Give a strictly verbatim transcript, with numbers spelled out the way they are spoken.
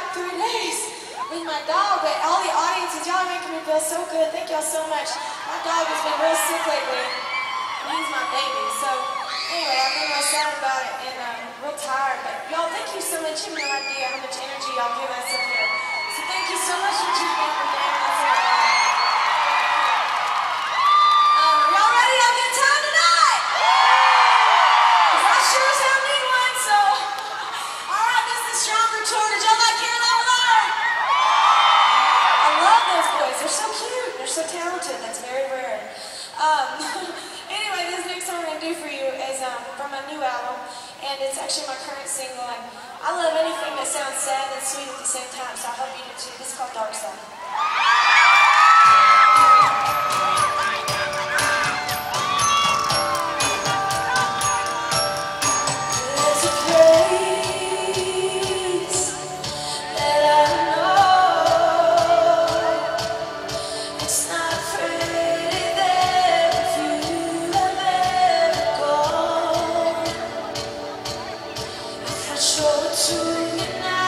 three days with my dog, but all the audiences, y'all are making me feel so good. Thank y'all so much. My dog has been real sick lately, and he's my baby. So anyway, I've been real sad about it and um, real tired. But y'all, thank you so much. You have no idea how much energy y'all give us up here. So thank you so much for tuning in for Damn That's It. Um, are y'all ready to have a good time tonight? Because I sure as hell need one. So, all right, this is the Stronger Tour. Did y'all like hearing that one? I love those boys. They're so cute. They're so talented. That's very rare. Um, anyway, this next song I'm going to do for you is um, from my new album, and it's actually my current single. And I love anything that sounds sad and sweet at the same time, so I hope you do too. This is called Dark Side. Show it to you now.